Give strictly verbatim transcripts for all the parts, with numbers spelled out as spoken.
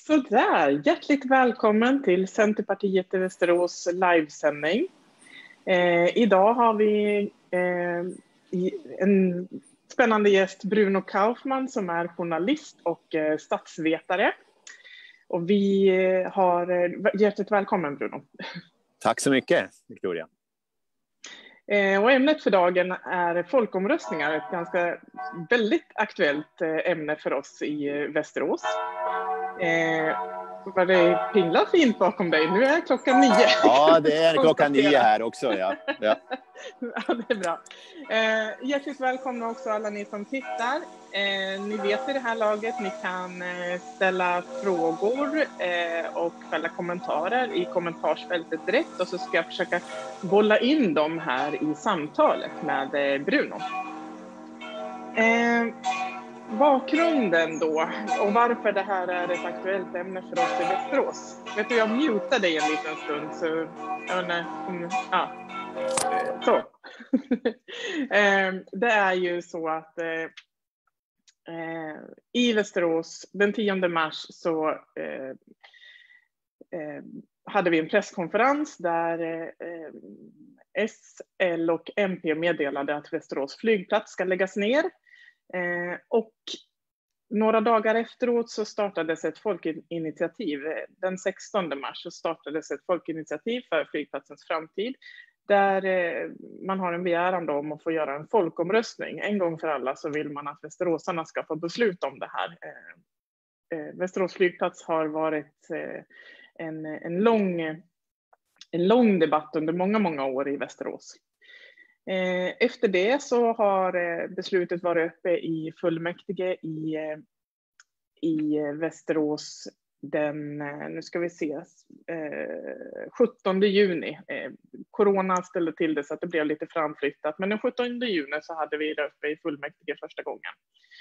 Sådär, hjärtligt välkommen till Centerpartiet i Västerås livesändning. Eh, idag har vi eh, en spännande gäst, Bruno Kaufman, som är journalist och eh, statsvetare. Och vi har eh, hjärtligt välkommen, Bruno. Tack så mycket, Victoria. Eh, och ämnet för dagen är folkomröstningar, ett ganska väldigt aktuellt eh, ämne för oss i eh, Västerås. Eh, vad det pinglar fint bakom dig. Nu är klockan nio. Ja, det är klockan nio här också. Ja, ja. Ja, det är bra. Eh, hjärtligt välkomna också alla ni som tittar. Eh, ni vet i det här laget, ni kan eh, ställa frågor eh, och fälla kommentarer i kommentarsfältet direkt. Och så ska jag försöka bolla in dem här i samtalet med eh, Bruno. Eh, Bakgrunden då, och varför det här är ett aktuellt ämne för oss i Västerås. Vet du, jag mutar dig en liten stund, så jag vet inte om, ja, så. Det är ju så att eh, i Västerås den tionde mars så eh, eh, hade vi en presskonferens där eh, S, L och M P meddelade att Västerås flygplats ska läggas ner. Eh, och några dagar efteråt så startades ett folkinitiativ. Den sextonde mars så startades ett folkinitiativ för flygplatsens framtid. Där eh, man har en begäran då om att få göra en folkomröstning. En gång för alla så vill man att västeråsarna ska få beslut om det här. Eh, eh, Västerås flygplats har varit eh, en, en, lång, en lång debatt under många, många år i Västerås. Efter det så har beslutet varit uppe i fullmäktige i, i Västerås den, nu ska vi se, sjuttonde juni. Corona ställde till det så att det blev lite framflyttat, men den sjuttonde juni så hade vi det uppe i fullmäktige första gången.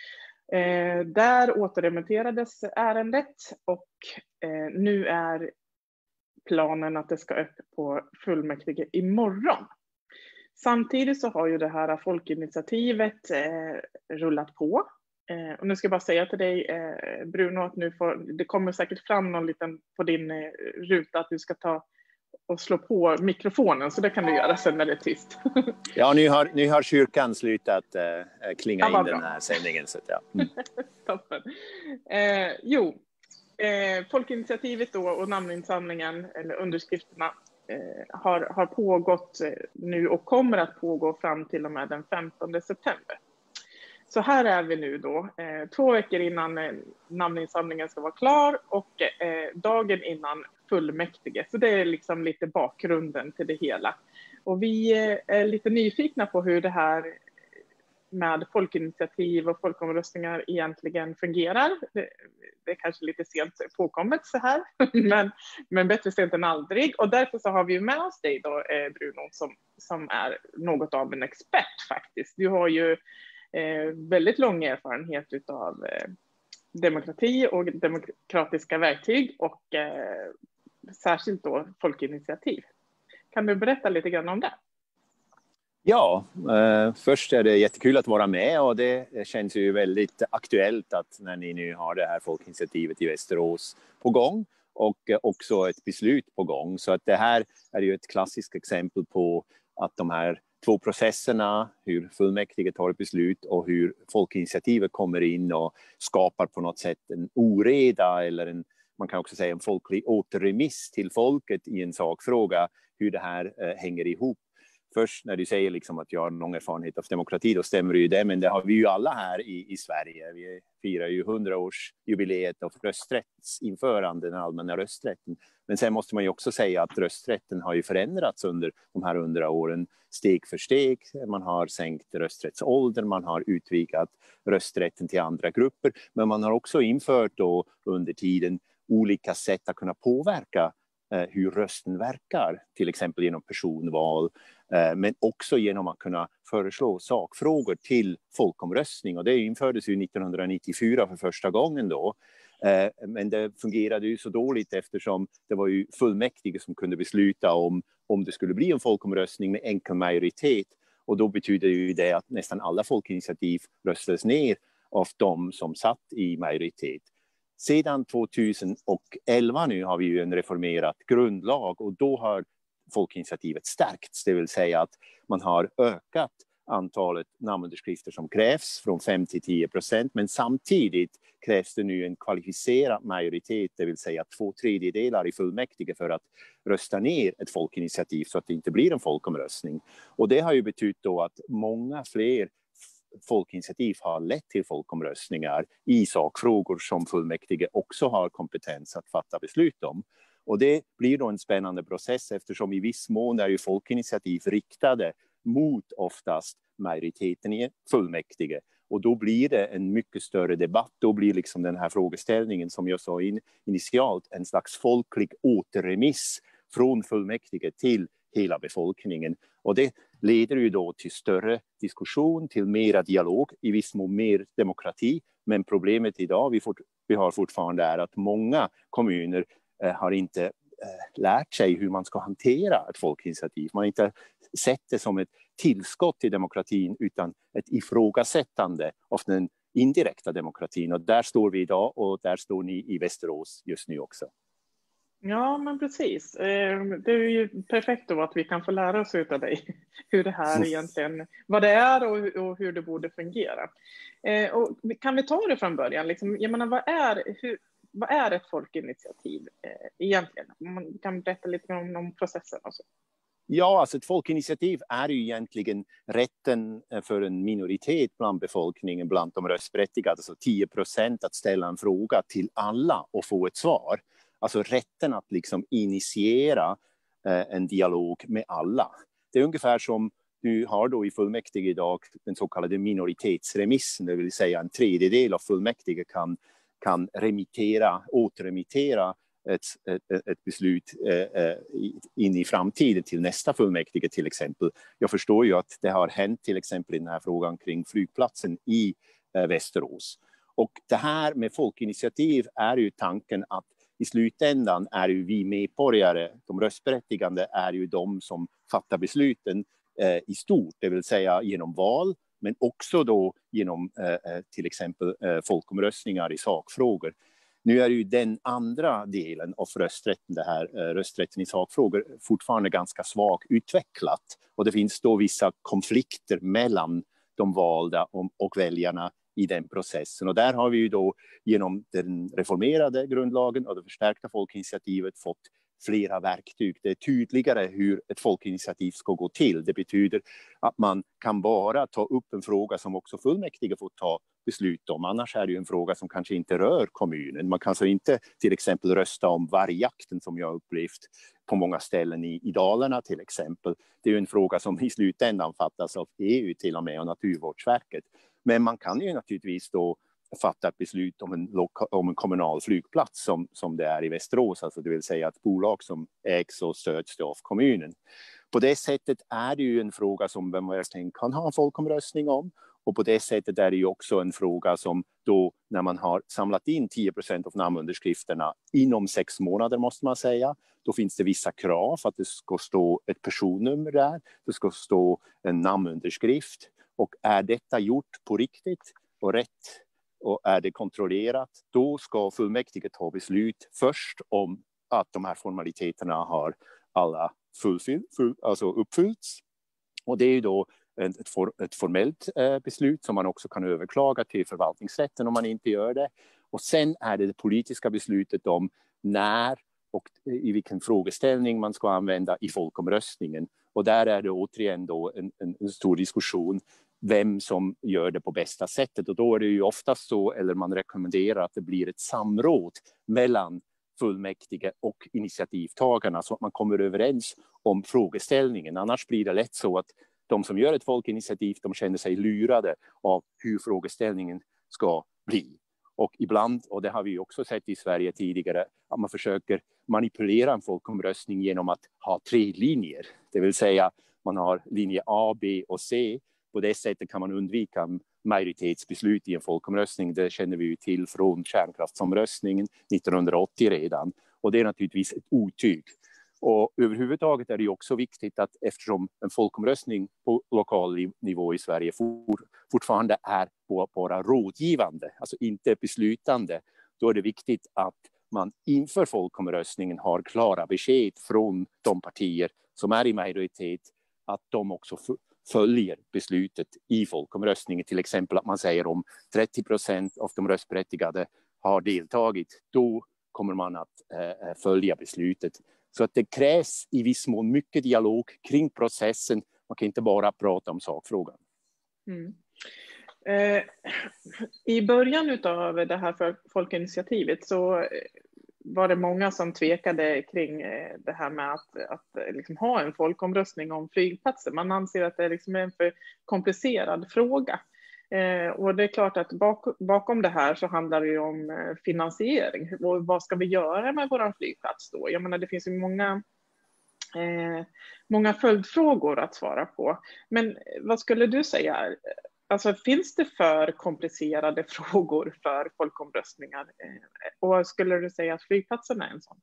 Där återremitterades ärendet och nu är planen att det ska upp på fullmäktige imorgon. Samtidigt så har ju det här folkinitiativet eh, rullat på. Eh, och nu ska jag bara säga till dig, eh, Bruno, att nu får, det kommer säkert fram någon liten på din eh, ruta att du ska ta och slå på mikrofonen. Så det kan du göra sen när det är tyst. Ja, nu har, nu har kyrkan slutat eh, klinga ja, in bra. Den här sändningen. Så, ja. Mm. Toppen. Eh, jo, eh, folkinitiativet då och namninsamlingen, eller underskrifterna, Har, har pågått nu och kommer att pågå fram till och med den femtonde september. Så här är vi nu då, eh, två veckor innan eh, namninsamlingen ska vara klar och eh, dagen innan fullmäktige. Så det är liksom lite bakgrunden till det hela. Och vi eh, är lite nyfikna på hur det här med folkinitiativ och folkomröstningar egentligen fungerar. Det, det är kanske lite sent påkommet så här, men, men bättre sent än aldrig. Och därför så har vi med oss dig då, eh, Bruno, som, som är något av en expert faktiskt. Du har ju eh, väldigt lång erfarenhet av eh, demokrati och demokratiska verktyg och eh, särskilt då folkinitiativ. Kan du berätta lite grann om det? Ja, eh, först är det jättekul att vara med och det känns ju väldigt aktuellt att när ni nu har det här folkinitiativet i Västerås på gång och eh, också ett beslut på gång. Så att det här är ju ett klassiskt exempel på att de här två processerna, hur fullmäktige tar ett beslut och hur folkinitiativet kommer in och skapar på något sätt en oreda eller en, man kan också säga en folklig återremiss till folket i en sakfråga, hur det här eh, hänger ihop. Först när du säger liksom att jag har lång erfarenhet av demokrati, då stämmer det ju det. Men det har vi ju alla här i, i Sverige. Vi firar ju hundraårsjubileet av rösträttsinförande, den allmänna rösträtten. Men sen måste man ju också säga att rösträtten har ju förändrats under de här hundra åren steg för steg. Man har sänkt rösträttsålder, man har utvidgat rösträtten till andra grupper. Men man har också infört då under tiden olika sätt att kunna påverka hur rösten verkar, till exempel genom personval, men också genom att kunna föreslå sakfrågor till folkomröstning. Och det infördes ju nittonhundranittiofyra för första gången då. Men det fungerade ju så dåligt eftersom det var ju fullmäktige som kunde besluta om, om det skulle bli en folkomröstning med enkel majoritet. Och då betyder ju det att nästan alla folkinitiativ röstades ner av de som satt i majoritet. Sedan tjugoelva nu har vi ju en reformerad grundlag och då har folkinitiativet stärkts. Det vill säga att man har ökat antalet namnunderskrifter som krävs från fem till tio procent. Men samtidigt krävs det nu en kvalificerad majoritet, det vill säga två tredjedelar i fullmäktige för att rösta ner ett folkinitiativ så att det inte blir en folkomröstning. Och det har ju betytt då att många fler folkinitiativ har lett till folkomröstningar i sakfrågor som fullmäktige också har kompetens att fatta beslut om. Och det blir då en spännande process eftersom i viss mån är ju folkinitiativ riktade mot oftast majoriteten i fullmäktige. Och då blir det en mycket större debatt. Då blir liksom den här frågeställningen som jag sa in, initialt en slags folklig återremiss från fullmäktige till hela befolkningen. Och det leder ju då till större diskussion, till mera dialog, i viss mån mer demokrati. Men problemet idag vi, fort, vi har fortfarande är att många kommuner eh, har inte eh, lärt sig hur man ska hantera ett folkinitiativ. Man har inte sett det som ett tillskott till demokratin utan ett ifrågasättande av den indirekta demokratin. Och där står vi idag och där står ni i Västerås just nu också. Ja, men precis. Det är ju perfekt då att vi kan få lära oss av dig hur det här egentligen, vad det är och hur det borde fungera. Och kan vi ta det från början? Liksom, jag menar, vad är, hur, vad är ett folkinitiativ egentligen? Man kan berätta lite om, om processen och så. Ja, alltså ett folkinitiativ är ju egentligen rätten för en minoritet bland befolkningen, bland de röstberättigade, alltså tio procent att ställa en fråga till alla och få ett svar. Alltså rätten att liksom initiera eh, en dialog med alla. Det är ungefär som du har då i fullmäktige idag den så kallade minoritetsremissen, det vill säga en tredjedel av fullmäktige kan, kan remittera, återremittera ett, ett, ett beslut eh, in i framtiden till nästa fullmäktige till exempel. Jag förstår ju att det har hänt till exempel i den här frågan kring flygplatsen i eh, Västerås. Och det här med folkinitiativ är ju tanken att i slutändan är ju vi medborgare, de röstberättigande är ju de som fattar besluten eh, i stort, det vill säga genom val, men också då genom eh, till exempel eh, folkomröstningar i sakfrågor. Nu är ju den andra delen av rösträtten, det här eh, rösträtten i sakfrågor, fortfarande ganska svagt utvecklat. Och det finns då vissa konflikter mellan de valda och, och väljarna i den processen. Och där har vi ju då genom den reformerade grundlagen och det förstärkta folkinitiativet fått flera verktyg. Det är tydligare hur ett folkinitiativ ska gå till. Det betyder att man kan bara ta upp en fråga som också fullmäktige får ta beslut om. Annars är det ju en fråga som kanske inte rör kommunen. Man kan så inte till exempel rösta om vargjakten som jag upplevt på många ställen i, i Dalarna till exempel. Det är ju en fråga som i slutändan fattas av E U till och med och Naturvårdsverket. Men man kan ju naturligtvis då fatta ett beslut om en, loka- om en kommunal flygplats som, som det är i Västerås. Alltså det vill säga ett bolag som ägs och stöds av kommunen. På det sättet är det ju en fråga som vem verkligen kan ha en folkomröstning om. Och på det sättet är det ju också en fråga som då när man har samlat in tio procent av namnunderskrifterna inom sex månader måste man säga. Då finns det vissa krav för att det ska stå ett personnummer där. Det ska stå en namnunderskrift. Och är detta gjort på riktigt och rätt och är det kontrollerat, då ska fullmäktige ta beslut först om att de här formaliteterna har alla fullfyll, full, alltså uppfyllts. Och det är ju då ett, for, ett formellt eh, beslut som man också kan överklaga till förvaltningsrätten om man inte gör det. Och sen är det det politiska beslutet om när och i vilken frågeställning man ska använda i folkomröstningen. Och där är det återigen då en, en, en stor diskussion vem som gör det på bästa sättet. Och då är det ju oftast så, eller man rekommenderar att det blir ett samråd mellan fullmäktige och initiativtagarna så att man kommer överens om frågeställningen. Annars blir det lätt så att de som gör ett folkinitiativ, de känner sig lurade av hur frågeställningen ska bli. Och ibland, och det har vi också sett i Sverige tidigare, att man försöker manipulera en folkomröstning genom att ha tre linjer. Det vill säga man har linje A, B och C. På det sättet kan man undvika majoritetsbeslut i en folkomröstning. Det känner vi ju till från kärnkraftsomröstningen nittonhundraåttio redan. Och det är naturligtvis ett otyg. Och överhuvudtaget är det också viktigt att eftersom en folkomröstning på lokal nivå i Sverige for, fortfarande är bara rådgivande, alltså inte beslutande, då är det viktigt att man inför folkomröstningen har klara besked från de partier som är i majoritet, att de också följer beslutet i folkomröstningen. Till exempel att man säger om trettio procent av de röstberättigade har deltagit, då kommer man att eh, följa beslutet. Så att det krävs i viss mån mycket dialog kring processen. Man kan inte bara prata om sakfrågan. Mm. Eh, I början av det här folkinitiativet så var det många som tvekade kring det här med att, att liksom ha en folkomröstning om flygplatser. Man anser att det liksom är en för komplicerad fråga. Eh, och det är klart att bak, bakom det här så handlar det ju om finansiering. Och vad ska vi göra med vår flygplats då? Jag menar, det finns ju många, eh, många följdfrågor att svara på. Men vad skulle du säga? Alltså, finns det för komplicerade frågor för folkomröstningar? Och skulle du säga att flygplatsen är en sån?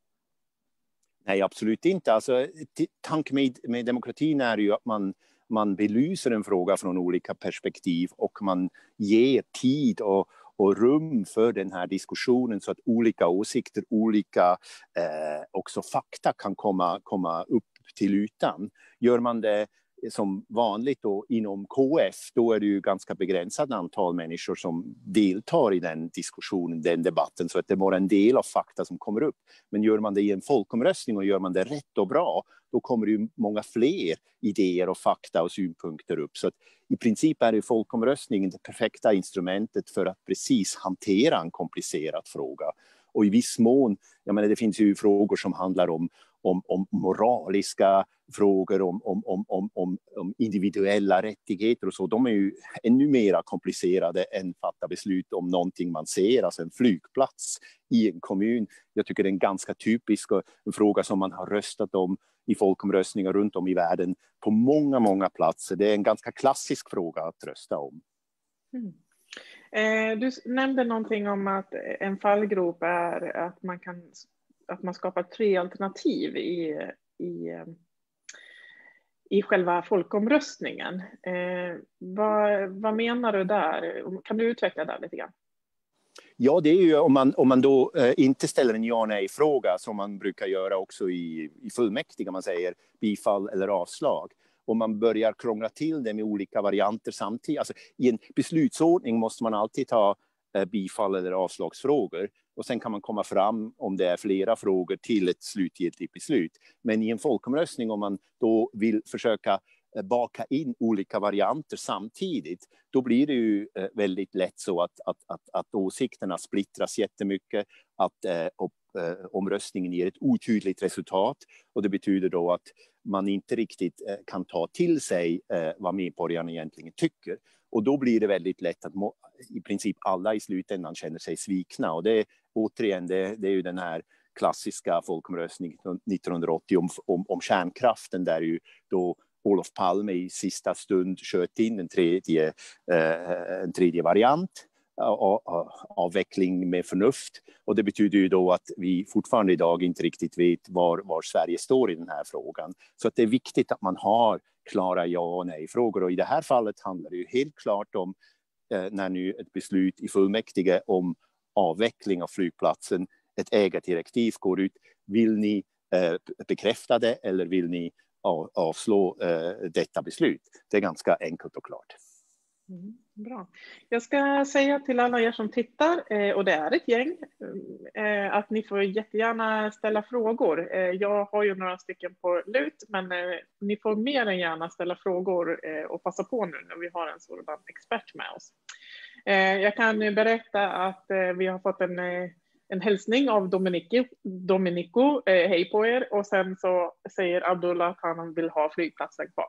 Nej, absolut inte. Alltså, tanken med, med demokratin är ju att man, man belyser en fråga från olika perspektiv och man ger tid och, och rum för den här diskussionen så att olika åsikter, olika eh, också fakta kan komma, komma upp till ytan. Gör man det som vanligt då inom K F, då är det ju ganska begränsat antal människor som deltar i den diskussionen, den debatten, så att det är bara en del av fakta som kommer upp. Men gör man det i en folkomröstning och gör man det rätt och bra, då kommer det ju många fler idéer och fakta och synpunkter upp. Så att i princip är det folkomröstningen det perfekta instrumentet för att precis hantera en komplicerad fråga. Och i viss mån, jag menar, det finns ju frågor som handlar om Om, om moraliska frågor, om, om, om, om, om individuella rättigheter och så. De är ju ännu mer komplicerade än fatta beslut om någonting man ser, alltså en flygplats i en kommun. Jag tycker det är en ganska typisk en fråga som man har röstat om i folkomröstningar runt om i världen på många, många platser. Det är en ganska klassisk fråga att rösta om. Mm. Eh, du nämnde någonting om att en fallgrop är att man kan att man skapar tre alternativ i, i, i själva folkomröstningen. Eh, vad, vad menar du där? Kan du utveckla det lite grann? Ja, det är ju om man, om man då eh, inte ställer en ja-nej-fråga som man brukar göra också i, i fullmäktige, man säger bifall eller avslag. Och man börjar krångla till det med olika varianter samtidigt. Alltså, i en beslutsordning måste man alltid ta eh, bifall eller avslagsfrågor. Och sen kan man komma fram om det är flera frågor till ett slutgiltigt beslut. Men i en folkomröstning, om man då vill försöka baka in olika varianter samtidigt, då blir det ju väldigt lätt så att, att, att, att åsikterna splittras jättemycket, att eh, och, eh, omröstningen ger ett otydligt resultat. Och det betyder då att man inte riktigt eh, kan ta till sig eh, vad medborgarna egentligen tycker. Och då blir det väldigt lätt att må, i princip alla i slutändan känner sig svikna. Och det återigen, det, det är ju den här klassiska folkomröstningen nittonhundraåttio om, om, om kärnkraften, där ju då Olof Palme i sista stund sköt in en tredje, eh, en tredje variant, av, avveckling med förnuft. Och det betyder ju då att vi fortfarande idag inte riktigt vet var, var Sverige står i den här frågan. Så att det är viktigt att man har klara ja- och nej-frågor. Och i det här fallet handlar det ju helt klart om eh, när nu ett beslut i fullmäktige om avveckling av flygplatsen, ett ägardirektiv går ut. Vill ni eh, bekräfta det eller vill ni av, avslå eh, detta beslut? Det är ganska enkelt och klart. Mm, bra. Jag ska säga till alla er som tittar, eh, och det är ett gäng, eh, att ni får jättegärna ställa frågor. Eh, jag har ju några stycken på lut, men eh, ni får mer än gärna ställa frågor eh, och passa på nu när vi har en sådan expert med oss. Eh, jag kan berätta att eh, vi har fått en, eh, en hälsning av Dominico. Dominico eh, hej på er. Och sen så säger Abdullah att han vill ha flygplatsen kvar.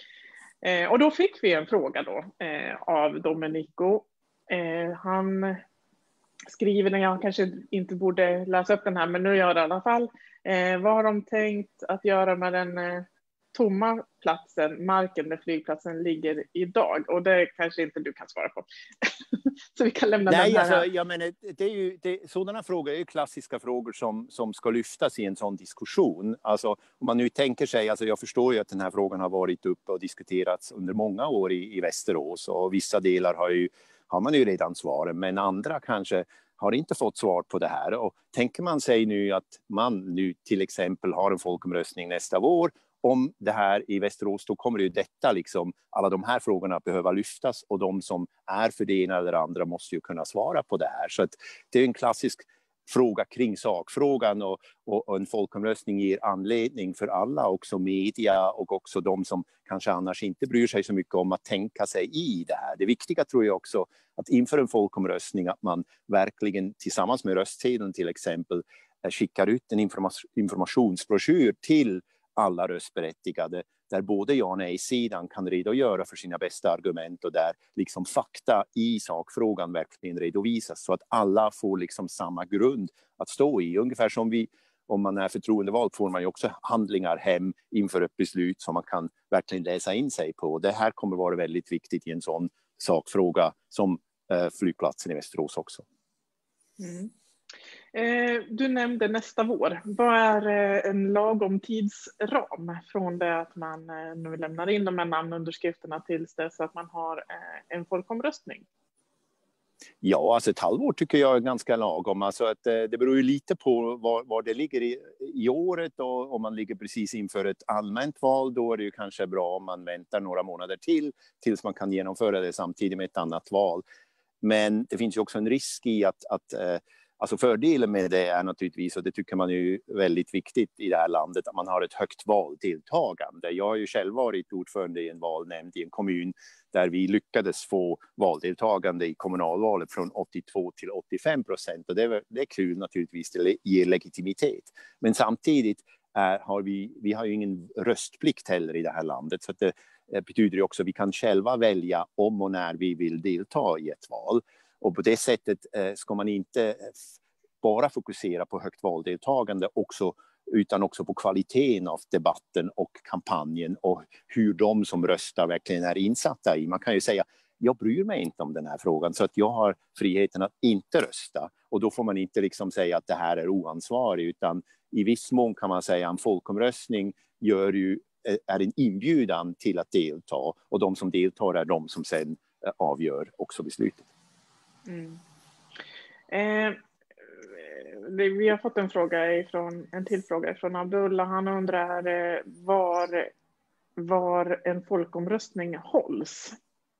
Eh, och då fick vi en fråga då eh, av Domenico. Eh, han skriver, när jag kanske inte borde läsa upp den här, men nu gör det i alla fall. Eh, vad har de tänkt att göra med den, eh, tomma platsen, marken där flygplatsen ligger idag? Och det kanske inte du kan svara på. Så vi kan lämna Nej, den här. alltså, jag menar, det är ju, det, sådana frågor är ju klassiska frågor som, som ska lyftas i en sån diskussion. Alltså, om man nu tänker sig, alltså, jag förstår ju att den här frågan har varit uppe och diskuterats under många år i, i Västerås. Och vissa delar har, ju, har man ju redan svaren, men andra kanske har inte fått svar på det här. Och tänker man sig nu att man nu till exempel har en folkomröstning nästa vår om det här i Västerås, då kommer ju detta liksom, alla de här frågorna behöva lyftas, och de som är för det ena eller andra måste ju kunna svara på det här. Så att det är en klassisk fråga kring sakfrågan, och, och, och en folkomröstning ger anledning för alla, också media och också de som kanske annars inte bryr sig så mycket om att tänka sig i det här. Det viktiga tror jag också att inför en folkomröstning att man verkligen tillsammans med röstsedeln till exempel skickar ut en informationsbroschyr till alla röstberättigade, där både ja och nej-sidan kan redogöra för sina bästa argument, och där liksom fakta i sakfrågan verkligen redovisas, så att alla får liksom samma grund att stå i. Ungefär som vi, om man är förtroendevald, får man ju också handlingar hem inför ett beslut som man kan verkligen läsa in sig på. Det här kommer vara väldigt viktigt i en sån sakfråga som eh, flygplatsen i Västerås också. Mm. Eh, du nämnde nästa vår. Vad är eh, en lagom tidsram från det att man eh, nu lämnar in de här namnunderskrifterna tills dess att man har eh, en folkomröstning? Ja, alltså ett halvår tycker jag är ganska lagom. Alltså att, eh, det beror ju lite på var, var det ligger i, i året, och om man ligger precis inför ett allmänt val, då är det ju kanske bra om man väntar några månader till tills man kan genomföra det samtidigt med ett annat val. Men det finns ju också en risk i att, att eh, alltså fördelen med det är naturligtvis, och det tycker man är väldigt viktigt i det här landet, att man har ett högt valdeltagande. Jag har ju själv varit ordförande i en valnämnd i en kommun där vi lyckades få valdeltagande i kommunalvalet från åttiotvå till åttiofem procent. Och det är, det är kul naturligtvis, det ger legitimitet. Men samtidigt är, har vi, vi har ju ingen röstplikt heller i det här landet, så att det betyder ju också att vi kan själva välja om och när vi vill delta i ett val. Och på det sättet eh, ska man inte bara fokusera på högt valdeltagande också, utan också på kvaliteten av debatten och kampanjen, och hur de som röstar verkligen är insatta i. Man kan ju säga, jag bryr mig inte om den här frågan, så att jag har friheten att inte rösta. Och då får man inte liksom säga att det här är oansvarigt, utan i viss mån kan man säga att en folkomröstning gör ju, är en inbjudan till att delta, och de som deltar är de som sen avgör också beslutet. Mm. Eh, vi har fått en fråga ifrån, en till fråga från Abdullah. Han undrar eh, var, var en folkomröstning hålls.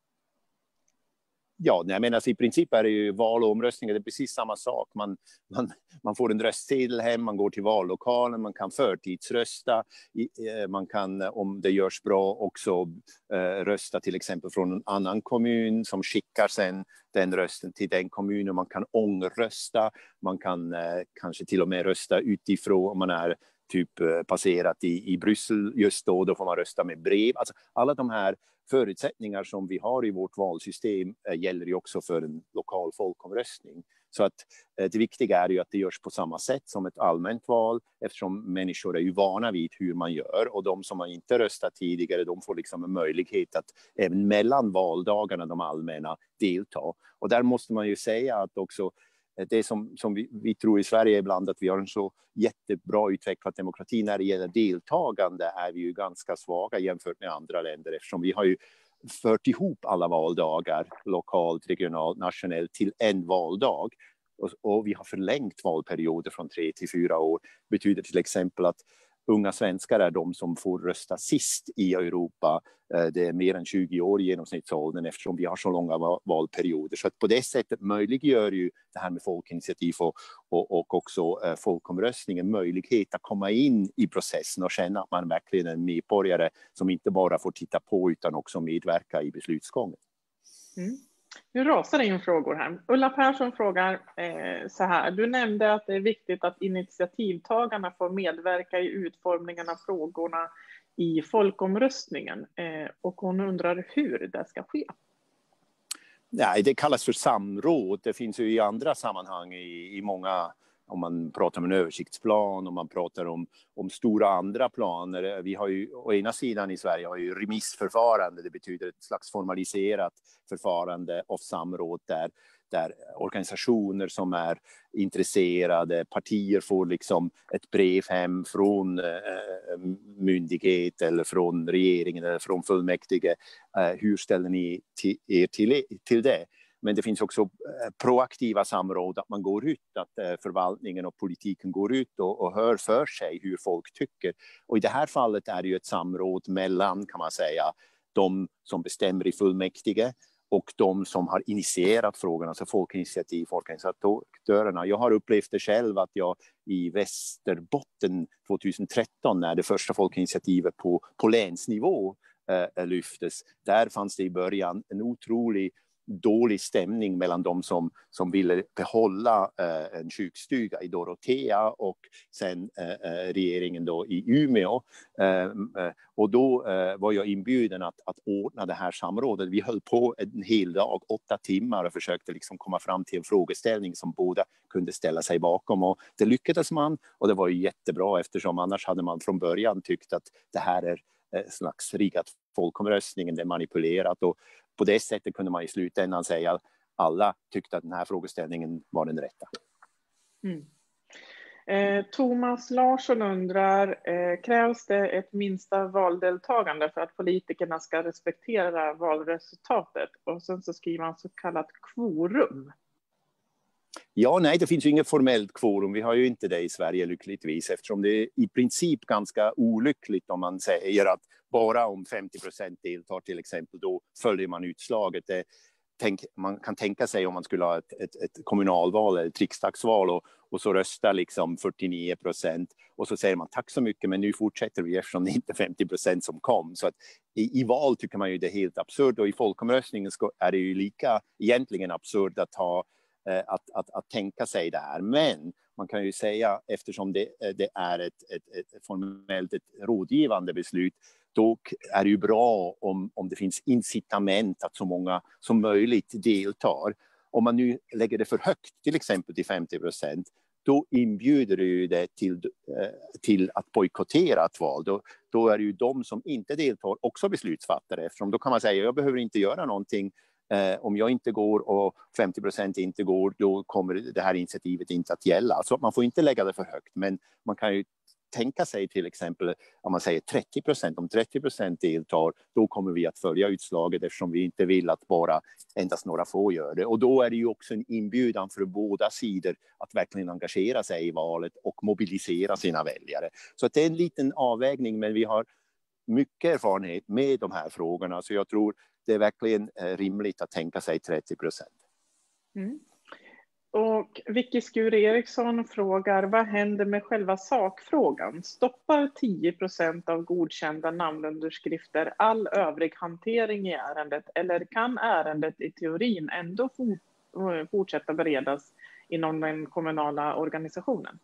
Ja, nej, men alltså, i princip är det ju val och omröstningar, det är precis samma sak. Man, man, man får en röstsedel hem, man går till vallokalen, man kan förtidsrösta, man kan, om det görs bra, också eh, rösta till exempel från en annan kommun som skickar sen den rösten till den kommunen. Man kan ångrösta, man kan eh, kanske till och med rösta utifrån om man är typ passerat i, i Bryssel just då, då får man rösta med brev. Alltså, alla de här förutsättningar som vi har i vårt valsystem eh, gäller ju också för en lokal folkomröstning. Så att eh, det viktiga är ju att det görs på samma sätt som ett allmänt val, eftersom människor är ju vana vid hur man gör, och de som har inte röstat tidigare, de får liksom en möjlighet att även mellan valdagarna, de allmänna, delta. Och där måste man ju säga att också det som, som vi, vi tror i Sverige ibland, att vi har en så jättebra utvecklad demokrati när det gäller deltagande, är vi ju ganska svaga jämfört med andra länder, eftersom vi har ju fört ihop alla valdagar, lokalt, regionalt, nationellt, till en valdag. Och, och vi har förlängt valperioder från tre till fyra år. Det betyder till exempel att unga svenskar är de som får rösta sist i Europa. Det är mer än tjugo år i genomsnittsåldern, eftersom vi har så långa valperioder. Så att på det sättet möjliggör ju det här med folkinitiativ och, och, och också eh, folkomröstning en möjlighet att komma in i processen och känna att man verkligen är en medborgare som inte bara får titta på utan också medverka i beslutsgången. Mm. Nu rasar det in frågor här. Ulla Persson frågar eh, så här. Du nämnde att det är viktigt att initiativtagarna får medverka i utformningen av frågorna i folkomröstningen. Eh, och hon undrar hur det ska ske. Nej, det kallas för samråd. Det finns ju i andra sammanhang i, i många om man pratar om en översiktsplan, om man pratar om, om stora andra planer. Vi har ju, å ena sidan i Sverige har ju remissförfarande, det betyder ett slags formaliserat förfarande av samråd där, där organisationer som är intresserade, partier får liksom ett brev hem från eh, myndighet eller från regeringen eller från fullmäktige. Eh, hur ställer ni till, er till, till det? Men det finns också proaktiva samråd, att man går ut, att förvaltningen och politiken går ut och, och hör för sig hur folk tycker. Och i det här fallet är det ju ett samråd mellan, kan man säga, de som bestämmer i fullmäktige och de som har initierat frågan, alltså folkinitiativ, organisatörerna. Jag har upplevt det själv att jag i Västerbotten tjugohundratretton, när det första folkinitiativet på, på länsnivå eh, lyftes, där fanns det i början en otrolig dålig stämning mellan de som, som ville behålla eh, en sjukstuga i Dorotea och sen eh, regeringen då i Umeå. Eh, och då eh, var jag inbjuden att, att ordna det här samrådet. Vi höll på en hel dag, åtta timmar, och försökte liksom komma fram till en frågeställning som båda kunde ställa sig bakom. Och det lyckades man, och det var ju jättebra, eftersom annars hade man från början tyckt att det här är en slags riggat folkomröstningen, det är manipulerat, och på det sättet kunde man i slutändan säga att alla tyckte att den här frågeställningen var den rätta. Mm. Eh, Thomas Larsson undrar, eh, krävs det ett minsta valdeltagande för att politikerna ska respektera valresultatet? Och sen så skriver han så kallat kvorum. Ja, nej, det finns ju inget formellt kvorum. Vi har ju inte det i Sverige lyckligtvis, eftersom det är i princip ganska olyckligt om man säger att bara om femtio procent deltar till exempel, då följer man utslaget. Det, tänk, man kan tänka sig om man skulle ha ett, ett, ett kommunalval eller ett riksdagsval och, och så röstar liksom fyrtionio procent och så säger man tack så mycket, men nu fortsätter vi eftersom det inte är femtio procent som kom. Så att i, i val tycker man ju det är helt absurt, och i folkomröstningen är det ju lika egentligen absurt att ha Att, att, att tänka sig det här. Men man kan ju säga, eftersom det, det är ett, ett, ett formellt ett rådgivande beslut, då är det ju bra om, om det finns incitament att så många som möjligt deltar. Om man nu lägger det för högt, till exempel till femtio procent, då inbjuder det ju det till, till att bojkottera ett val. Då, då är det ju de som inte deltar också beslutsfattare, eftersom då kan man säga jag behöver inte göra någonting. Eh, om jag inte går och femtio procent inte går, då kommer det här initiativet inte att gälla. Så man får inte lägga det för högt, men man kan ju tänka sig till exempel om man säger trettio procent, om trettio procent deltar, då kommer vi att följa utslaget eftersom vi inte vill att bara endast några få gör det. Och då är det ju också en inbjudan för båda sidor att verkligen engagera sig i valet och mobilisera sina väljare. Så att det är en liten avvägning, men vi har mycket erfarenhet med de här frågorna, så jag tror det är verkligen rimligt att tänka sig trettio procent. Mm. Och Vicky Skure Eriksson frågar, vad händer med själva sakfrågan? Stoppar tio procent av godkända namnunderskrifter all övrig hantering i ärendet, eller kan ärendet i teorin ändå fortsätta beredas inom den kommunala organisationen?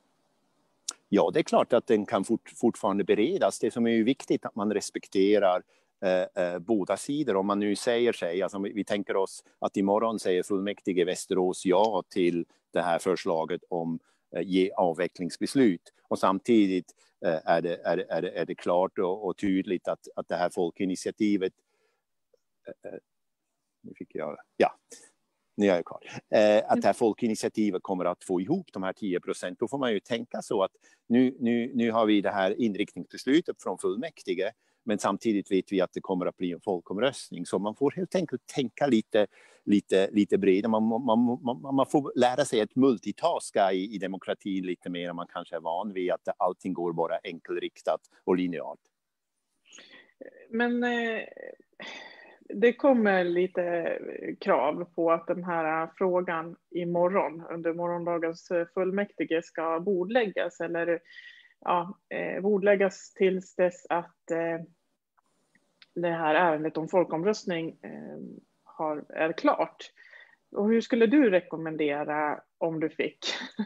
Ja, det är klart att den kan fort, fortfarande beredas. Det som är ju viktigt att man respekterar eh, eh, båda sidor. Om man nu säger sig, alltså vi tänker oss att imorgon säger fullmäktige i Västerås ja till det här förslaget om eh, ge avvecklingsbeslut. Och samtidigt eh, är, det, är, är, det, är det klart och, och tydligt att, att det här folkinitiativet... Eh, eh, nu fick jag... Ja. Nu är jag klar. Eh, att det här folkinitiativet kommer att få ihop de här tio procent. Då får man ju tänka så att nu, nu, nu har vi det här inriktningsbeslutet från fullmäktige, men samtidigt vet vi att det kommer att bli en folkomröstning. Så man får helt enkelt tänka lite, lite, lite bredare. Man, man, man, man får lära sig att multitaska i, i demokratin lite mer än man kanske är van vid, att allting går bara enkelriktat och linjärt. Men... Eh... Det kommer lite krav på att den här frågan imorgon under morgondagens fullmäktige ska bordläggas eller ja, bordläggas tills dess att eh, det här ärendet om folkomröstning eh, har, är klart. Och hur skulle du rekommendera om du fick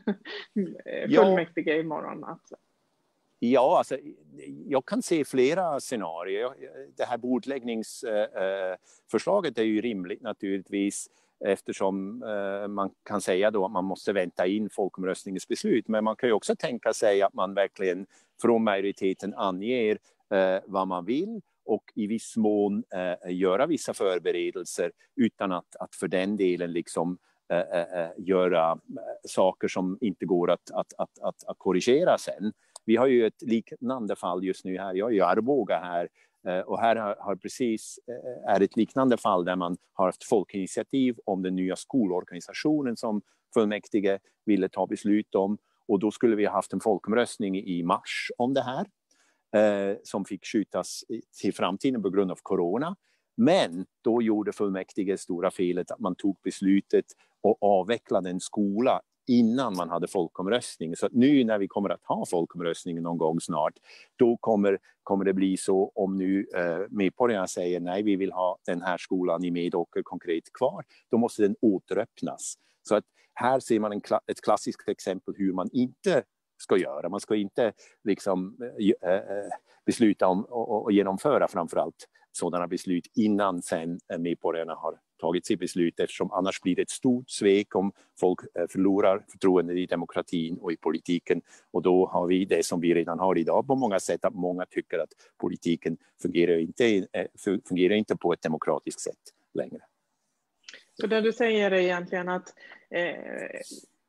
fullmäktige ja. imorgon att... Ja, alltså, jag kan se flera scenarier. Det här bordläggningsförslaget är ju rimligt naturligtvis. eftersom eh, man kan säga då att man måste vänta in folkomröstningens beslut. Men man kan ju också tänka sig att man verkligen från majoriteten anger eh, vad man vill och i viss mån eh, göra vissa förberedelser utan att, att för den delen liksom eh, eh, göra saker som inte går att, att, att, att, att korrigera sen. Vi har ju ett liknande fall just nu här. Jag är i Arboga här. Och här har, har precis är ett liknande fall där man har haft folkinitiativ om den nya skolorganisationen som fullmäktige ville ta beslut om. Och då skulle vi ha haft en folkomröstning i mars om det här. Eh, som fick skjutas till framtiden på grund av corona. Men då gjorde fullmäktige stora felet att man tog beslutet och avvecklade en skola innan man hade folkomröstning. Så att nu när vi kommer att ha folkomröstning någon gång snart, då kommer, kommer det bli så om nu eh, medborgarna säger nej, vi vill ha den här skolan i Medåker konkret kvar, då måste den återöppnas. Så att här ser man en, ett klassiskt exempel hur man inte ska göra. Man ska inte liksom äh, besluta om och, och genomföra framförallt sådana beslut innan sen medborgarna har tagit sitt beslut, eftersom annars blir det ett stort svek om folk förlorar förtroende i demokratin och i politiken. Och då har vi det som vi redan har idag på många sätt, att många tycker att politiken fungerar inte, fungerar inte på ett demokratiskt sätt längre. Så det du säger är egentligen att eh...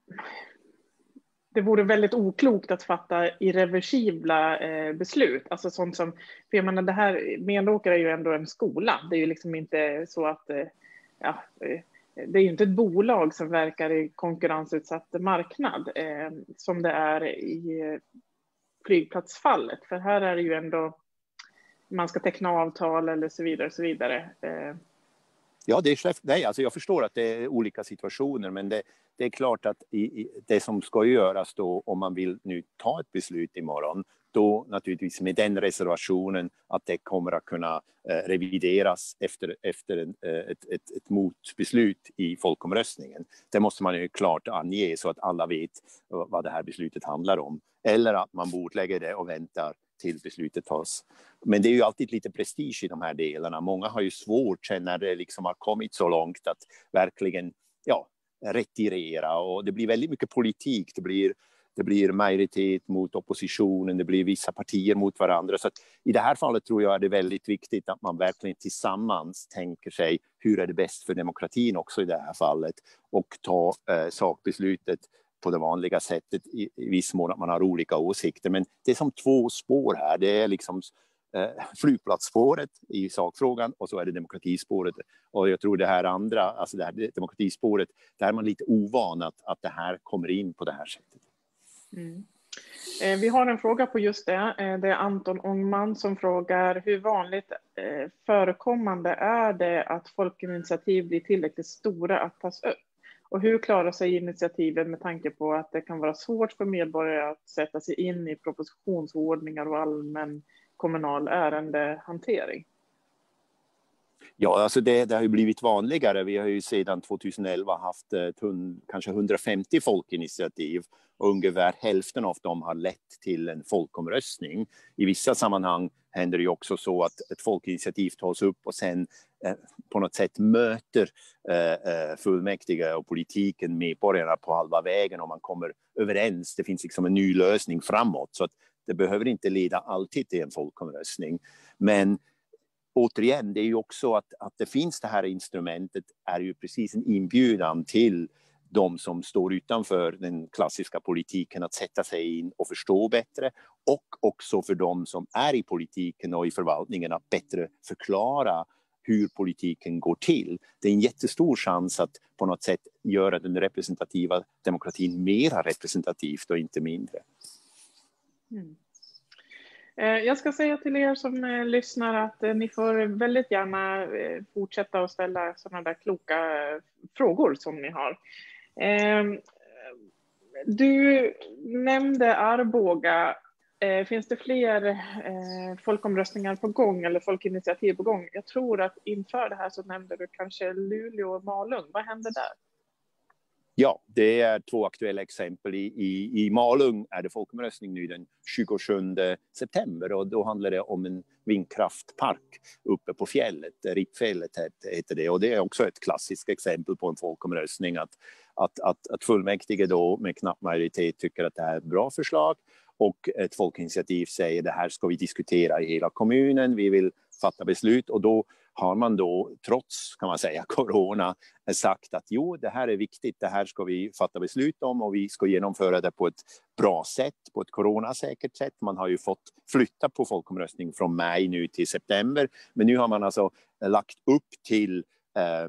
det vore väldigt oklokt att fatta irreversibla eh, beslut. Alltså sånt som, för jag menar det här, Medåker är ju ändå en skola. Det är ju liksom inte så att, eh, ja, eh, det är ju inte ett bolag som verkar i konkurrensutsatt marknad eh, som det är i eh, flygplatsfallet. För här är det ju ändå, man ska teckna avtal eller så vidare, så vidare. Eh. Ja, det är, nej, alltså jag förstår att det är olika situationer, men det, det är klart att i, i, det som ska göras då, om man vill nu ta ett beslut imorgon, då naturligtvis med den reservationen att det kommer att kunna eh, revideras efter, efter en, eh, ett, ett, ett motbeslut i folkomröstningen. Det måste man ju klart ange så att alla vet vad det här beslutet handlar om. Eller att man bordlägger det och väntar till beslutet tas. Men det är ju alltid lite prestige i de här delarna. Många har ju svårt sen när det liksom har kommit så långt att verkligen ja, retirera. Och det blir väldigt mycket politik. Det blir, det blir majoritet mot oppositionen. Det blir vissa partier mot varandra. Så att i det här fallet tror jag är det väldigt viktigt att man verkligen tillsammans tänker sig hur är det bäst för demokratin också i det här fallet. Och ta eh, sakbeslutet på det vanliga sättet i, i viss mån att man har olika åsikter. Men det är som två spår här. Det är liksom eh, flygplatsspåret i sakfrågan och så är det demokratispåret. Och jag tror det här andra, alltså det här demokratispåret, där är man lite ovan att, att det här kommer in på det här sättet. Mm. Eh, vi har en fråga på just det. Eh, det är Anton Ångman som frågar hur vanligt eh, förekommande är det att folkinitiativ blir tillräckligt stora att tas upp? Och hur klarar sig initiativen med tanke på att det kan vara svårt för medborgare att sätta sig in i propositionsordningar och allmän kommunal ärendehantering? Ja, alltså det, det har ju blivit vanligare. Vi har ju sedan tjugoelva haft eh, tun, kanske hundrafemtio folkinitiativ och ungefär hälften av dem har lett till en folkomröstning. I vissa sammanhang händer det ju också så att ett folkinitiativ tas upp och sen eh, på något sätt möter eh, fullmäktige och politiken medborgarna på halva vägen och man kommer överens. Det finns liksom en ny lösning framåt, så att det behöver inte leda alltid till en folkomröstning. Men återigen, det är ju också att, att det finns det här instrumentet är ju precis en inbjudan till de som står utanför den klassiska politiken att sätta sig in och förstå bättre, och också för de som är i politiken och i förvaltningen att bättre förklara hur politiken går till. Det är en jättestor chans att på något sätt göra den representativa demokratin mera representativt och inte mindre. Mm. Jag ska säga till er som lyssnar att ni får väldigt gärna fortsätta att ställa sådana där kloka frågor som ni har. Du nämnde Arboga. Finns det fler folkomröstningar på gång eller folkinitiativ på gång? Jag tror att inför det här så nämnde du kanske Luleå och Malung. Vad händer där? Ja, det är två aktuella exempel. I, i, i Malung är det folkomröstning nu den tjugosjunde september och då handlar det om en vindkraftpark uppe på fjället, Rippfjället heter det, och det är också ett klassiskt exempel på en folkomröstning att, att, att, att fullmäktige då med knapp majoritet tycker att det här är ett bra förslag och ett folkinitiativ säger det här ska vi diskutera i hela kommunen, vi vill fatta beslut och då har man då trots kan man säga corona sagt att jo det här är viktigt, det här ska vi fatta beslut om och vi ska genomföra det på ett bra sätt, på ett coronasäkert sätt. Man har ju fått flytta på folkomröstning från maj nu till september men nu har man alltså lagt upp till eh,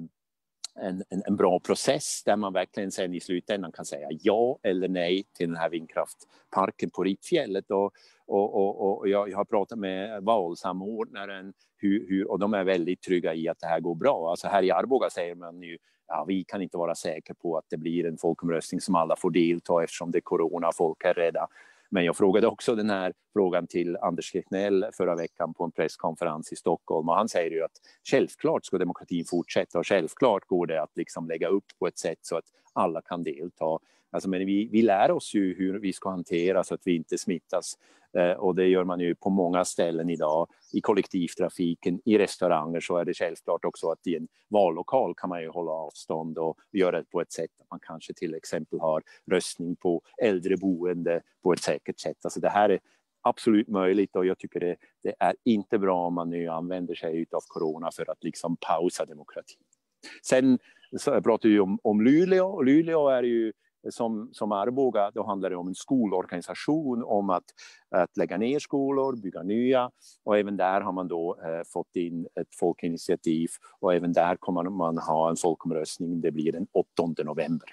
En, en, en bra process där man verkligen sen i slutändan kan säga ja eller nej till den här vindkraftparken på Rippfjället och, och, och, och jag, jag har pratat med valsamordnaren hur, hur, och de är väldigt trygga i att det här går bra. Alltså här i Arboga säger man ju ja, vi kan inte vara säkra på att det blir en folkomröstning som alla får delta eftersom det är corona, folk är rädda. Men jag frågade också den här frågan till Anders Keknell förra veckan på en presskonferens i Stockholm och han säger ju att självklart ska demokratin fortsätta och självklart går det att liksom lägga upp på ett sätt så att alla kan delta. Alltså, men vi, vi lär oss ju hur vi ska hantera så att vi inte smittas eh, och det gör man ju på många ställen idag i kollektivtrafiken, i restauranger så är det självklart också att i en vallokal kan man ju hålla avstånd och göra det på ett sätt att man kanske till exempel har röstning på äldreboende på ett säkert sätt. Alltså det här är absolut möjligt och jag tycker det, det är inte bra om man nu använder sig av corona för att liksom pausa demokratin. Sen så pratar vi om, om Luleå och Luleå är ju som, som Arboga, då handlar det om en skolorganisation om att, att lägga ner skolor, bygga nya och även där har man då eh, fått in ett folkinitiativ och även där kommer man ha en folkomröstning, det blir den åttonde november.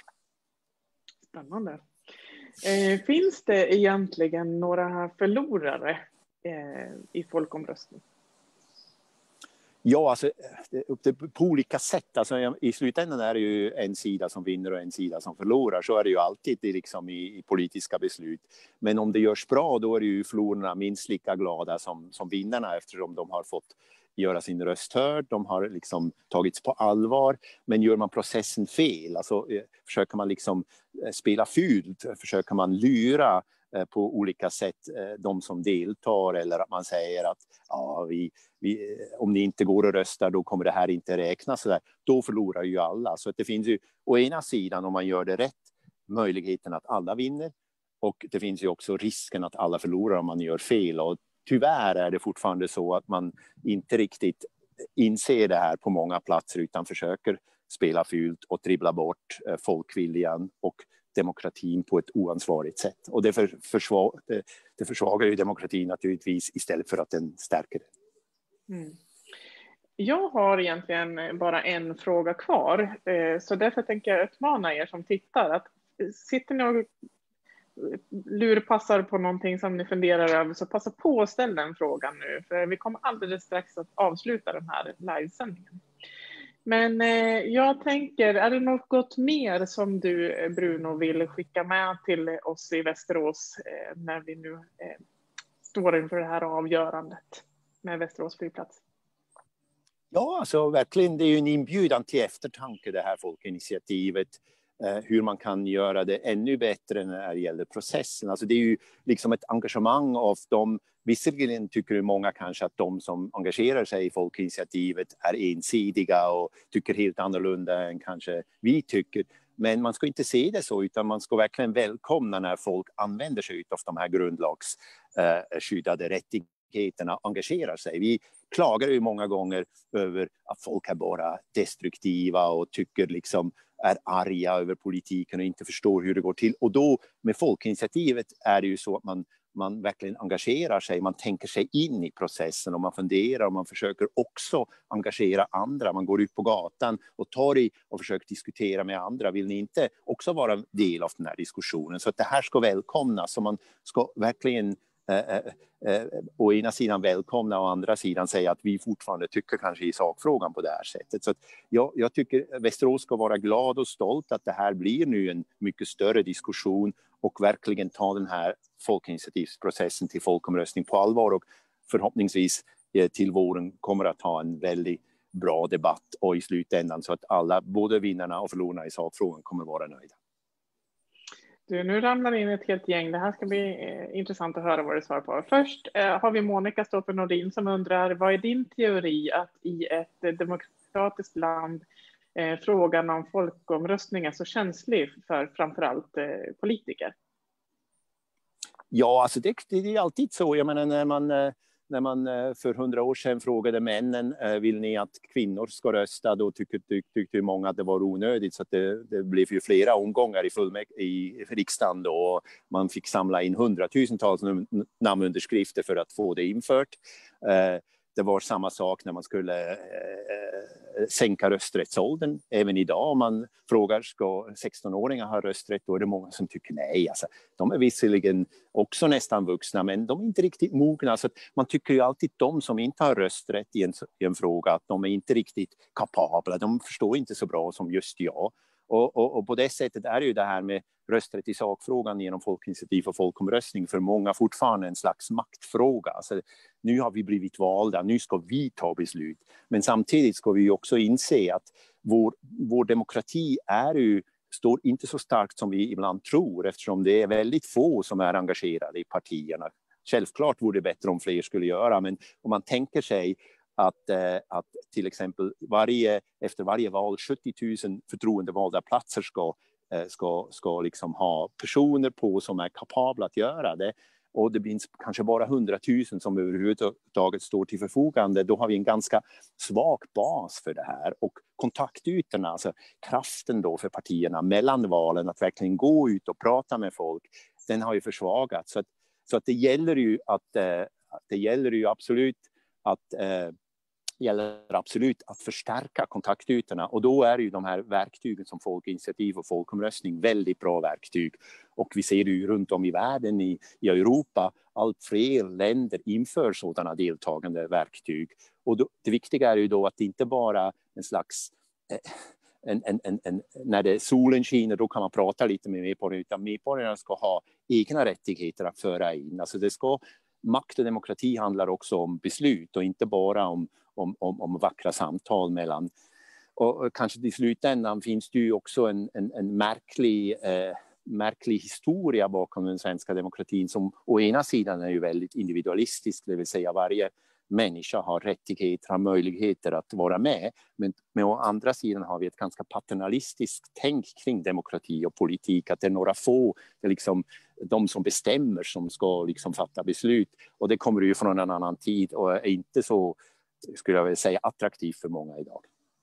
Spännande. Eh, finns det egentligen några förlorare eh, i folkomröstning? Ja, alltså, det, på olika sätt. Alltså, i slutändan är det ju en sida som vinner och en sida som förlorar. Så är det ju alltid liksom, i, i politiska beslut. Men om det görs bra, då är det ju förlorarna minst lika glada som, som vinnarna eftersom de har fått göra sin röst hörd. De har liksom tagits på allvar. Men gör man processen fel, alltså, försöker man liksom spela fult, försöker man lyra på olika sätt de som deltar eller att man säger att ja, vi, vi, om ni inte går och röstar då kommer det här inte räknas så där. Då förlorar ju alla. Så att det finns ju å ena sidan om man gör det rätt möjligheten att alla vinner och det finns ju också risken att alla förlorar om man gör fel och tyvärr är det fortfarande så att man inte riktigt inser det här på många platser utan försöker spela fult och dribbla bort folkviljan och demokratin på ett oansvarigt sätt. Och det, för, försvag, det, det försvagar ju demokratin naturligtvis istället för att den stärker det. Mm. Jag har egentligen bara en fråga kvar. Så därför tänker jag uppmana er som tittar att sitter ni och lurpassar på någonting som ni funderar över så passa på att ställa den frågan nu. För vi kommer alldeles strax att avsluta den här livesändningen. Men eh, jag tänker, är det något mer som du, Bruno, vill skicka med till oss i Västerås eh, när vi nu eh, står inför det här avgörandet med Västerås flygplats? Ja, alltså verkligen, det är ju en inbjudan till eftertanke det här folkinitiativet. Eh, hur man kan göra det ännu bättre när det gäller processen. Alltså det är ju liksom ett engagemang av dem. Visserligen tycker ju många kanske att de som engagerar sig i folkinitiativet är ensidiga och tycker helt annorlunda än kanske vi tycker. Men man ska inte se det så utan man ska verkligen välkomna när folk använder sig av de här grundlagsskyddade eh, rättigheterna och engagerar sig. Vi klagar ju många gånger över att folk är bara destruktiva och tycker liksom är arga över politiken och inte förstår hur det går till. Och då med folkinitiativet är det ju så att man, man verkligen engagerar sig, man tänker sig in i processen och man funderar och man försöker också engagera andra. Man går ut på gatan och tar i och försöker diskutera med andra. Vill ni inte också vara en del av den här diskussionen? Så att det här ska välkomnas och man ska verkligen Eh, eh, å ena sidan välkomna och å andra sidan säga att vi fortfarande tycker kanske i sakfrågan på det här sättet. Så att jag, jag tycker Västerås ska vara glad och stolt att det här blir nu en mycket större diskussion och verkligen ta den här folkinitiativsprocessen till folkomröstning på allvar och förhoppningsvis eh, till våren kommer att ha en väldigt bra debatt och i slutändan så att alla, både vinnarna och förlorarna i sakfrågan kommer vara nöjda. Du, nu ramlar in ett helt gäng. Det här ska bli eh, intressant att höra vad du svarar på. Först eh, har vi Monica Stoffer Nordin som undrar, vad är din teori att i ett eh, demokratiskt land eh, frågan om folkomröstning är så känslig för framförallt eh, politiker? Ja, alltså det, det är alltid så. Jag menar, när man, när man för hundra år sedan frågade männen, vill ni att kvinnor ska rösta? Då tyckte, tyckte, tyckte många att det var onödigt. Så att det, det blev ju flera omgångar i, fullmäk- i riksdagen då. Man fick samla in hundratusentals namnunderskrifter för att få det infört. Det var samma sak när man skulle eh, sänka rösträttsåldern. Även idag om man frågar, ska sexton-åringar ha rösträtt? Då är det många som tycker nej. Alltså, de är visserligen också nästan vuxna, men de är inte riktigt mogna. Så man tycker ju alltid de som inte har rösträtt i en, i en fråga, att de är inte riktigt kapabla. De förstår inte så bra som just jag. Och, och, och på det sättet är det ju det här med rösträtt i sakfrågan genom folkinitiativ och folkomröstning för många fortfarande en slags maktfråga. Alltså, nu har vi blivit valda, nu ska vi ta beslut. Men samtidigt ska vi också inse att vår, vår demokrati är ju, står inte så starkt som vi ibland tror, eftersom det är väldigt få som är engagerade i partierna. Självklart vore det bättre om fler skulle göra, men om man tänker sig Att, eh, att till exempel varje, efter varje val sjuttio tusen förtroendevalda platser ska, eh, ska, ska liksom ha personer på som är kapabla att göra det. Och det finns kanske bara hundratusen som överhuvudtaget står till förfogande. Då har vi en ganska svag bas för det här. Och kontaktytorna, alltså kraften då för partierna mellan valen att verkligen gå ut och prata med folk, den har ju försvagats. Så att, så att det gäller ju att eh, det gäller ju absolut att eh, gäller absolut att förstärka kontaktytorna, och då är ju de här verktygen som folkinitiativ och folkomröstning väldigt bra verktyg. Och vi ser ju runt om i världen, i, i Europa, allt fler länder inför sådana deltagande verktyg. Och då, det viktiga är ju då att det inte bara en slags eh, en, en, en, en, när det solen skiner då kan man prata lite med medborgarna, utan medborgarna ska ha egna rättigheter att föra in. Alltså det ska, makt och demokrati handlar också om beslut och inte bara om Om, om, om vackra samtal mellan. Och, och kanske i slutändan finns det ju också en, en, en märklig, eh, märklig historia bakom den svenska demokratin som å ena sidan är ju väldigt individualistisk, det vill säga varje människa har rättigheter, har möjligheter att vara med. Men, men å andra sidan har vi ett ganska paternalistiskt tänk kring demokrati och politik, att det är några få, det är liksom de som bestämmer som ska liksom fatta beslut. Och det kommer ju från en annan tid och är inte så, skulle jag vilja säga, attraktiv för många idag.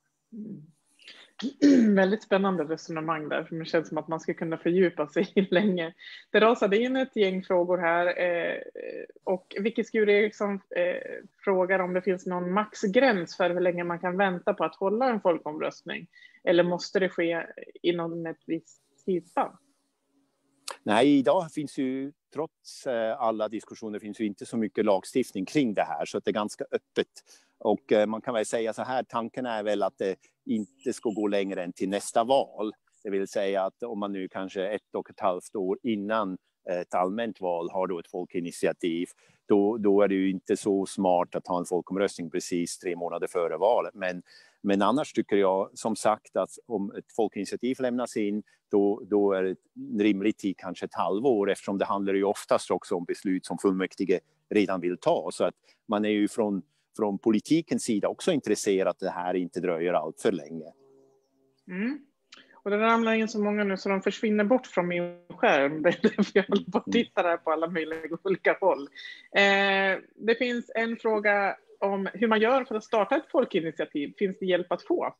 Mm. Väldigt spännande resonemang där, för det känns som att man ska kunna fördjupa sig länge. Det rasade in ett gäng frågor här eh, och Vicky Skure Eriksson eh, frågar om det finns någon maxgräns för hur länge man kan vänta på att hålla en folkomröstning, eller måste det ske inom ett visst tidsspann? Nej, idag finns ju trots alla diskussioner finns ju inte så mycket lagstiftning kring det här, så att det är ganska öppet. Och man kan väl säga så här, tanken är väl att det inte ska gå längre än till nästa val. Det vill säga att om man nu kanske ett och ett halvt år innan ett allmänt val har då ett folkinitiativ, då, då är det ju inte så smart att ha en folkomröstning precis tre månader före valet. Men, men annars tycker jag som sagt att om ett folkinitiativ lämnas in, då, då är det rimligt tid kanske ett halvår, eftersom det handlar ju oftast också om beslut som fullmäktige redan vill ta. Så att man är ju från, från politikens sida också intresserad att det här inte dröjer allt för länge. Mm. Och det ramlar in så många nu så de försvinner bort från min skärm. Det är därför jag håller på att titta där på alla möjliga olika håll. Eh, det finns en fråga om hur man gör för att starta ett folkinitiativ. Finns det hjälp att få?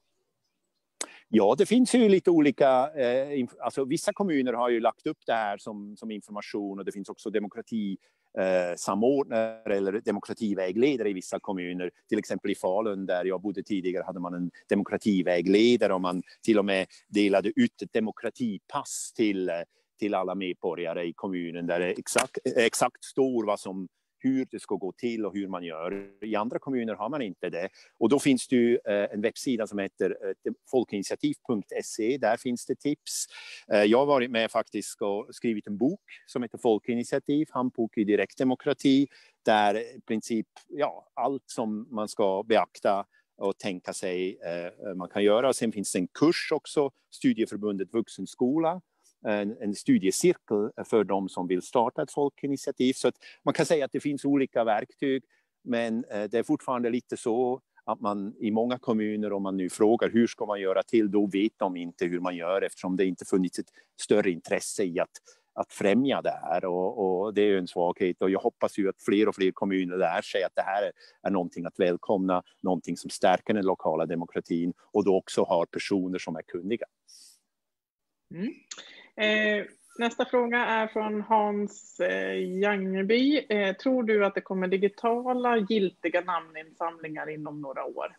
Ja, det finns ju lite olika, eh, alltså vissa kommuner har ju lagt upp det här som, som information, och det finns också demokrati eh, samordnare eller demokrativägledare i vissa kommuner. Till exempel i Falun där jag bodde tidigare hade man en demokrativägledare, och man till och med delade ut ett demokratipass till, till alla medborgare i kommunen där det exakt, exakt står vad som, hur det ska gå till och hur man gör. I andra kommuner har man inte det. Och då finns det ju en webbsida som heter folkinitiativ punkt se. Där finns det tips. Jag har varit med faktiskt och skrivit en bok som heter Folkinitiativ, handbok i direktdemokrati. Där i princip ja, allt som man ska beakta och tänka sig man kan göra. Och sen finns det en kurs också, Studieförbundet Vuxenskola. en, en studiecirkel för de som vill starta ett folkinitiativ. Så att man kan säga att det finns olika verktyg, men det är fortfarande lite så att man i många kommuner, om man nu frågar hur ska man göra till, då vet de inte hur man gör, eftersom det inte funnits ett större intresse i att, att främja det här. Och, och det är en svaghet, och jag hoppas ju att fler och fler kommuner lär sig att det här är, är någonting att välkomna, någonting som stärker den lokala demokratin, och då också har personer som är kunniga. Mm. Eh, nästa fråga är från Hans eh, Jangerby. Eh, tror du att det kommer digitala giltiga namninsamlingar inom några år?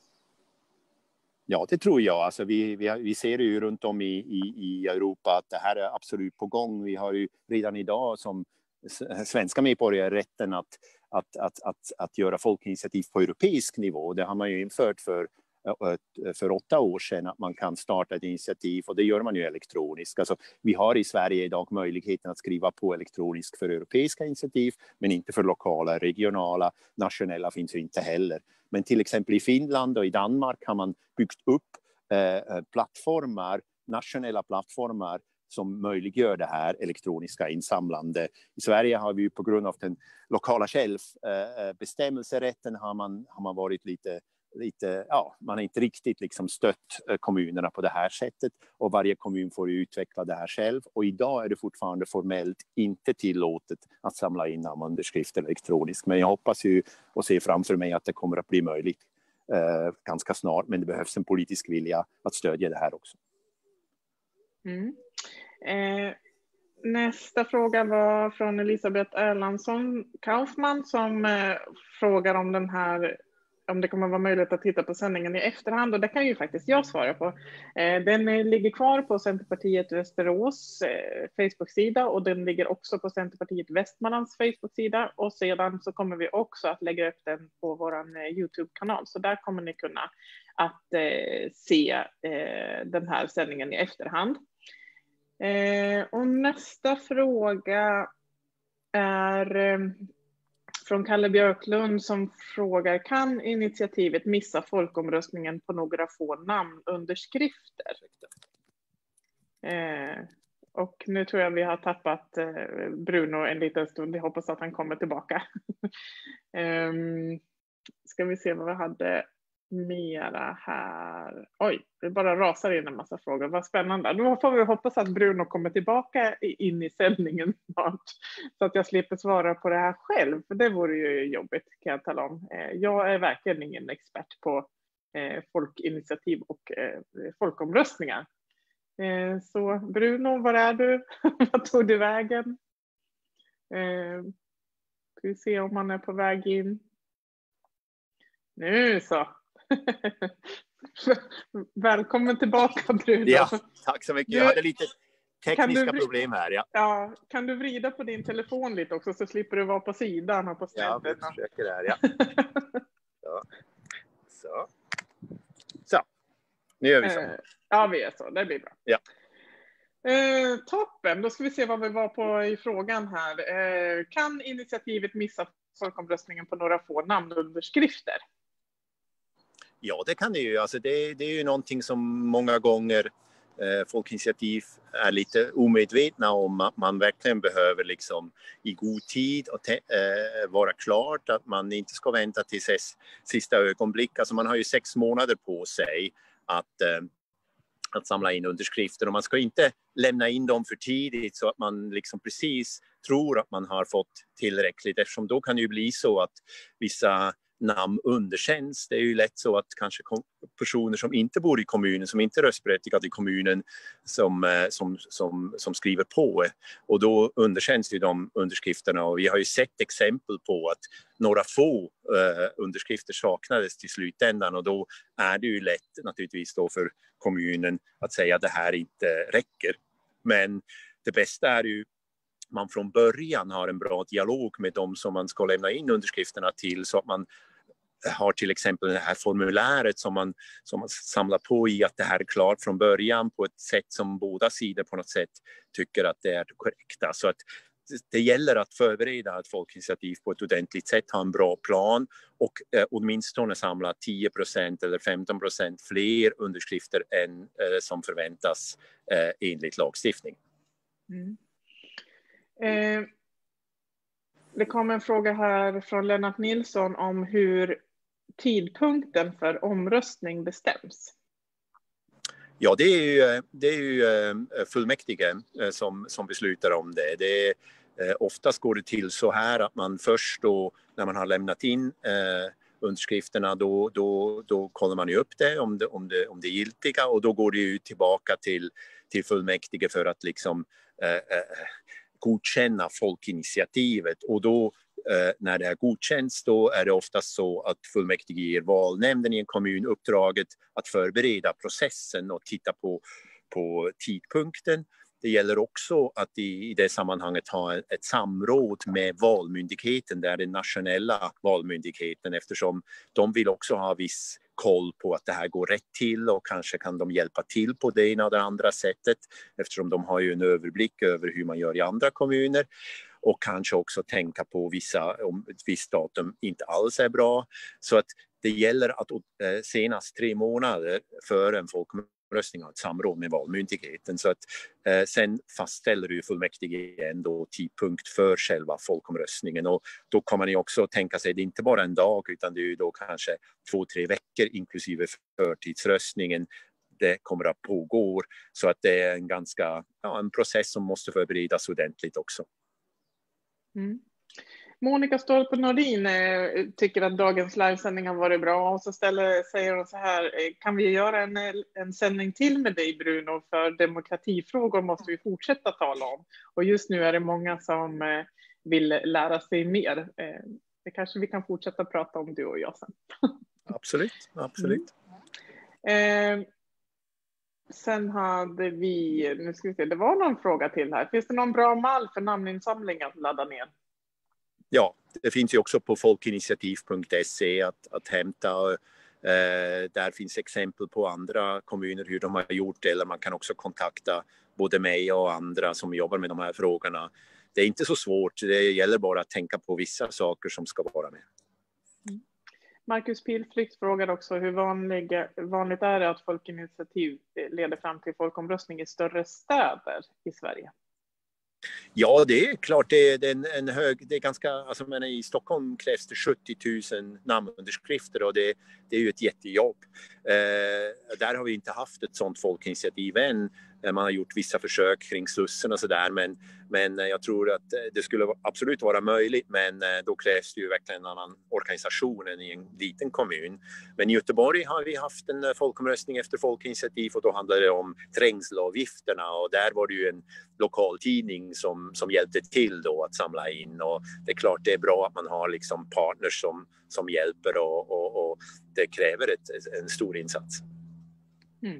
Ja, det tror jag. Alltså vi, vi, vi ser ju runt om i, i, i Europa att det här är absolut på gång. Vi har ju redan idag som svenska medborgare rätten att, att, att, att, att göra folkinitiativ på europeisk nivå. Det har man ju infört för för åtta år sedan, att man kan starta ett initiativ, och det gör man ju elektroniskt. Alltså, vi har i Sverige idag möjligheten att skriva på elektroniskt för europeiska initiativ, men inte för lokala, regionala, nationella finns ju inte heller. Men till exempel i Finland och i Danmark har man byggt upp eh, plattformar, nationella plattformar som möjliggör det här elektroniska insamlande. I Sverige har vi på grund av den lokala självbestämmelserätten har man, har man varit lite Lite, ja, man har inte riktigt liksom stött kommunerna på det här sättet, och varje kommun får utveckla det här själv, och idag är det fortfarande formellt inte tillåtet att samla in namnunderskrifter elektroniskt, men jag hoppas ju och ser framför mig att det kommer att bli möjligt eh, ganska snart, men det behövs en politisk vilja att stödja det här också. Mm. Eh, nästa fråga var från Elisabeth Erlandsson Kaufman som eh, frågar om den här om det kommer vara möjligt att titta på sändningen i efterhand, och det kan ju faktiskt jag svara på. Den ligger kvar på Centerpartiet Västerås Facebook-sida, och den ligger också på Centerpartiet Västmanlands Facebook-sida, och sedan så kommer vi också att lägga upp den på vår YouTube-kanal, så där kommer ni kunna att se den här sändningen i efterhand. Och nästa fråga är från Kalle Björklund som frågar: kan initiativet missa folkomröstningen på några få namnunderskrifter? Eh, och nu tror jag vi har tappat eh, Bruno en liten stund. Jag hoppas att han kommer tillbaka. eh, ska vi se vad vi hade mera här. Oj, det bara rasar in en massa frågor. Vad spännande. Nu får vi hoppas att Bruno kommer tillbaka in i sändningen snart, så att jag slipper svara på det här själv, för det vore ju jobbigt, kan jag tala om. Jag är verkligen ingen expert på folkinitiativ och folkomröstningar. Så Bruno, var är du? Vad tog du vägen? Ska vi se om han är på väg in. Nu så. Välkommen tillbaka, Bruno. Ja, tack så mycket. Jag hade lite tekniska du, problem här. Ja. Ja, kan du vrida på din telefon lite också, så slipper du vara på sidan och på stället? Ja, vi försöker där, ja. Så. Så. Så. Nu gör vi så. Ja, vi är så. Det blir bra. Ja. Eh, toppen. Då ska vi se vad vi var på i frågan här. Eh, kan initiativet missa folkomröstningen på några få namnunderskrifter? Ja, det kan det ju. Alltså det, det är ju någonting som många gånger eh, folkinitiativ är lite omedvetna om, att man verkligen behöver liksom i god tid och te- eh, vara klart, att man inte ska vänta till ses, sista ögonblick. Alltså man har ju sex månader på sig att, eh, att samla in underskrifter, och man ska inte lämna in dem för tidigt så att man liksom precis tror att man har fått tillräckligt, eftersom då kan det ju bli så att vissa namn underkänns. Det är ju lätt så att kanske personer som inte bor i kommunen, som inte är röstberättigade i kommunen, som, som, som, som skriver på, och då underkänns ju de underskrifterna, och vi har ju sett exempel på att några få eh, underskrifter saknades till slutändan, och då är det ju lätt naturligtvis då för kommunen att säga att det här inte räcker. Men det bästa är ju man från början har en bra dialog med dem som man ska lämna in underskrifterna till, så att man har till exempel det här formuläret som man, som man samlar på i, att det här är klart från början på ett sätt som båda sidor på något sätt tycker att det är korrekta. Så att det gäller att förbereda ett folkinitiativ på ett ordentligt sätt, ha en bra plan och eh, åtminstone samla tio procent eller femton procent fler underskrifter än eh, som förväntas eh, enligt lagstiftning. Mm. Eh, det kom en fråga här från Lennart Nilsson om hur tidpunkten för omröstning bestäms. Ja, det är ju, det är ju fullmäktige som, som beslutar om det. Det är, oftast går det till så här att man först då, när man har lämnat in eh, underskrifterna, då, då, då kollar man ju upp det om, det om det om det är giltiga, och då går det ju tillbaka till, till fullmäktige för att liksom eh, godkänna folkinitiativet, och då eh, när det är godkänns, då är det oftast så att fullmäktige ger valnämnden i en kommun uppdraget att förbereda processen och titta på, på tidpunkten. Det gäller också att i, i det sammanhanget ha ett, ett samråd med valmyndigheten, där den nationella valmyndigheten, eftersom de vill också ha viss koll på att det här går rätt till, och kanske kan de hjälpa till på det ena eller andra sättet, eftersom de har ju en överblick över hur man gör i andra kommuner, och kanske också tänka på vissa, om ett visst datum inte alls är bra. Så att det gäller att eh, senast tre månader före en folkomröstning ha ett samråd med valmyndigheten, så att eh, sen fastställer ju fullmäktige ändå tidpunkt för själva folkomröstningen, och då kommer man ju också tänka sig, det är inte bara en dag, utan det är ju då kanske två, tre veckor inklusive förtidsröstningen det kommer att pågå, så att det är en ganska, ja, en process som måste förberedas ordentligt också. Mm. Monica Stolpe Nordin eh, tycker att dagens livesändning har varit bra, och så ställer, säger hon så här: eh, kan vi göra en, en sändning till med dig, Bruno, för demokratifrågor måste vi fortsätta tala om, och just nu är det många som eh, vill lära sig mer. Eh, det kanske vi kan fortsätta prata om, du och jag sen. Absolut, absolut. Mm. Eh, sen hade vi, nu ska vi se, det var någon fråga till här. Finns det någon bra mall för namninsamling att ladda ner? Ja, det finns ju också på folkinitiativ punkt se att, att hämta. Eh, där finns exempel på andra kommuner hur de har gjort, eller man kan också kontakta både mig och andra som jobbar med de här frågorna. Det är inte så svårt, det gäller bara att tänka på vissa saker som ska vara med. Mm. Marcus Pilflykt frågar också hur vanliga, vanligt är det att folkinitiativ leder fram till folkomröstning i större städer i Sverige? Ja, det är klart, det är en, en hög, det är ganska, alltså men i Stockholm krävs det sjuttio tusen namnunderskrifter, och det, det är ju ett jättejobb. Eh, där har vi inte haft ett sådant folkinitiativ än. Man har gjort vissa försök kring Slussen och sådär, men, men jag tror att det skulle absolut vara möjligt, men då krävs det ju verkligen en annan organisation än i en liten kommun. Men i Göteborg har vi haft en folkomröstning efter folkinitiativ, och då handlade det om trängselavgifterna, och där var det ju en lokaltidning som, som hjälpte till då att samla in, och det är klart det är bra att man har liksom partners som, som hjälper, och, och, och det kräver ett, en stor insats. Mm.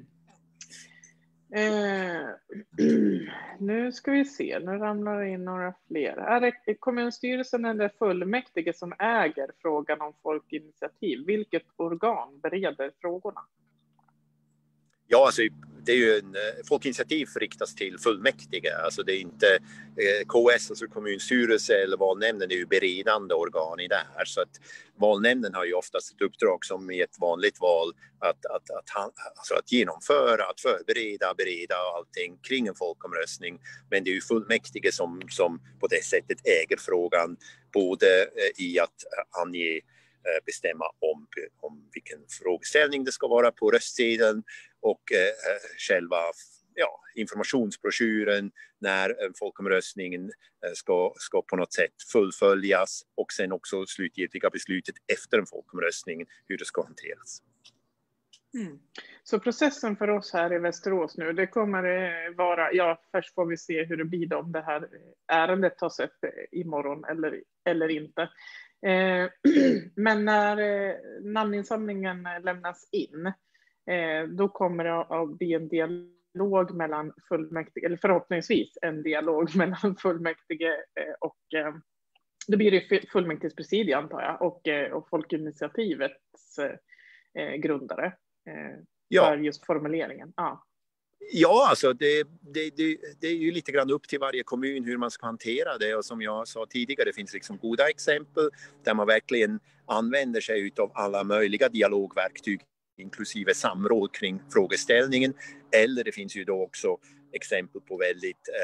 Eh, nu ska vi se, nu ramlar det in några fler. Är det kommunstyrelsen eller fullmäktige som äger frågan om folkinitiativ? Vilket organ bereder frågorna? Ja, alltså det är ju en, folkinitiativ riktas till fullmäktige. Alltså det är inte eh, K S, alltså kommunstyrelse eller valnämnden, är ju beredande organ i det här. Så att valnämnden har ju oftast ett uppdrag som i ett vanligt val att, att, att, alltså att genomföra, att förbereda, bereda allting kring en folkomröstning. Men det är ju fullmäktige som, som på det sättet äger frågan, både i att ange, bestämma om, om vilken frågeställning det ska vara på röstsedeln, och eh, själva ja, informationsbroschyren när en folkomröstningen eh, ska, ska på något sätt fullföljas, och sen också slutgiltiga beslutet efter en folkomröstning, hur det ska hanteras. Mm. Så processen för oss här i Västerås nu, det kommer vara, ja, först får vi se hur det blir om det här ärendet tas upp imorgon eller, eller inte. Eh, men när eh, namninsamlingen lämnas in, eh, då kommer det att bli en dialog mellan fullmäktige, eller förhoppningsvis en dialog mellan fullmäktige eh, och eh, det blir det fullmäktiges presidie, antar jag, och, eh, och folkinitiativets eh, grundare eh, ja. för just formuleringen. Ja. Ja, alltså det, det, det, det är ju lite grann upp till varje kommun hur man ska hantera det, och som jag sa tidigare, det finns liksom goda exempel där man verkligen använder sig av alla möjliga dialogverktyg, inklusive samråd kring frågeställningen, eller det finns ju då också exempel på väldigt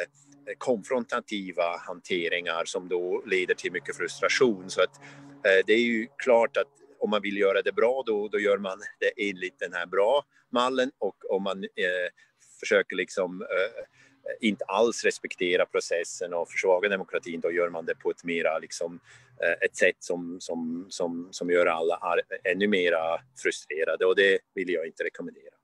konfrontativa hanteringar som då leder till mycket frustration. Så att eh, det är ju klart att om man vill göra det bra då, då gör man det enligt den här bra mallen, och om man eh, försöker liksom eh, inte alls respektera processen och försvaga demokratin, då gör man det på ett mera liksom, eh, ett sätt som, som, som, som gör alla ännu mera frustrerade, och det vill jag inte rekommendera.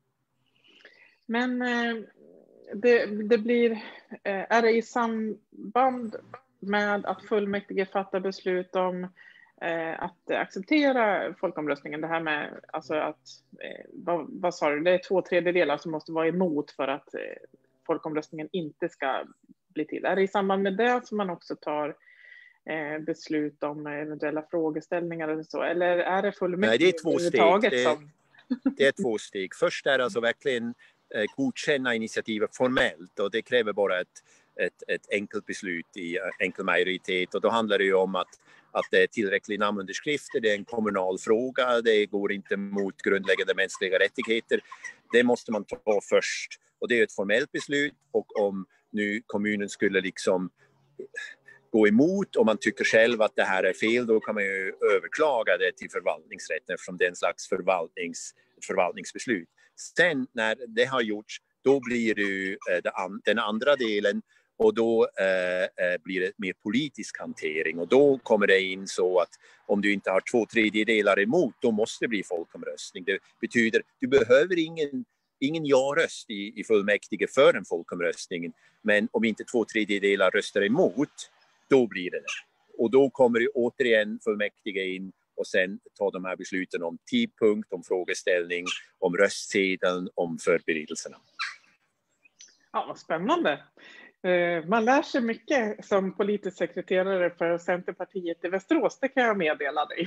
Men eh, det, det blir, eh, är det i samband med att fullmäktige fattar beslut om eh, att acceptera folkomröstningen, det här med alltså att, eh, vad, vad sa du, det är två tredjedelar som måste vara emot för att eh, folkomröstningen inte ska bli till. Är det i samband med det som man också tar eh, beslut om eventuella frågeställningar eller så? Eller är det fullmäktige? Nej, det är två steg. Det, som... det är två steg. Först är det alltså verkligen eh, godkänna initiativet formellt, och det kräver bara ett, ett, ett enkelt beslut i enkel majoritet, och då handlar det ju om att att det är tillräckligt namnunderskrifter, det är en kommunal fråga, det går inte mot grundläggande mänskliga rättigheter. Det måste man ta först, och det är ett formellt beslut, och om nu kommunen skulle liksom gå emot, om man tycker själv att det här är fel, då kan man ju överklaga det till förvaltningsrätten, eftersom det är en slags förvaltnings, förvaltningsbeslut. Sen när det har gjorts, då blir det den andra delen, och då eh, blir det mer politisk hantering, och då kommer det in så att om du inte har två tredjedelar emot, då måste det bli folkomröstning. Det betyder att du behöver ingen, ingen ja-röst i, i fullmäktige för en folkomröstning, men om inte två tredjedelar röstar emot, då blir det det. Och då kommer det återigen fullmäktige in och sen ta de här besluten om tidpunkt, om frågeställning, om röstsedeln, om förberedelserna. Ja, vad spännande. Man lär sig mycket som politisk sekreterare för Centerpartiet i Västerås, det kan jag meddela dig.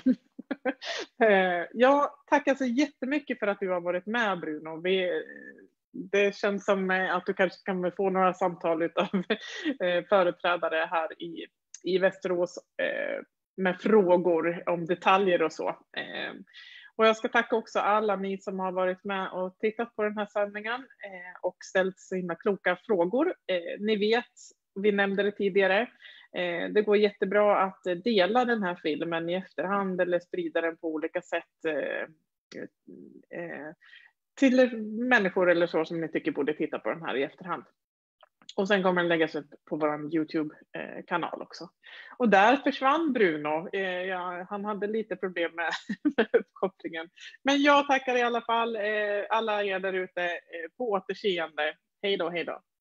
Jag tackar så jättemycket för att du har varit med, Bruno. Vi, det känns som att du kanske kan få några samtal av företrädare här i, i Västerås med frågor om detaljer och så. Och jag ska tacka också alla ni som har varit med och tittat på den här sändningen eh, och ställt sina kloka frågor. Eh, ni vet, vi nämnde det tidigare, eh, det går jättebra att dela den här filmen i efterhand eller sprida den på olika sätt eh, eh, till människor eller så som ni tycker borde titta på den här i efterhand. Och sen kommer den läggas upp på vår YouTube-kanal också. Och där försvann Bruno. Eh, ja, han hade lite problem med, med uppkopplingen. Men jag tackar i alla fall eh, alla er där ute eh, på återseende. Hej då, hej då.